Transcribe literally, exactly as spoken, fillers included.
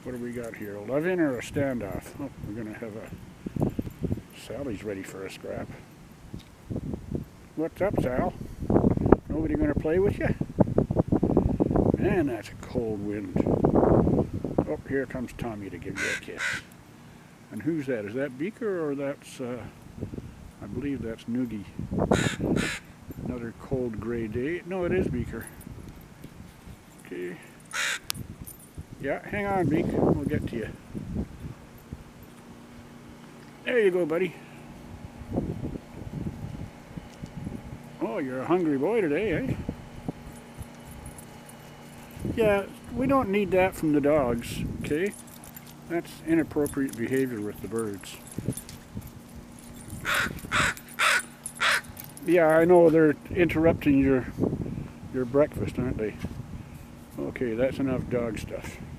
What do we got here? A love-in or a standoff? Oh, we're going to have a... Sally's ready for a scrap. What's up, Sal? Nobody going to play with you? Man, that's a cold wind. Oh, here comes Tommy to give you a kiss. And who's that? Is that Beaker or that's... Uh, I believe that's Noogie. Another cold gray day. No, it is Beaker. Okay. Yeah, hang on, Beak. We'll get to you. There you go, buddy. Oh, you're a hungry boy today, eh? Yeah, we don't need that from the dogs, okay? That's inappropriate behavior with the birds. Yeah, I know they're interrupting your your breakfast, aren't they? Okay, that's enough dog stuff.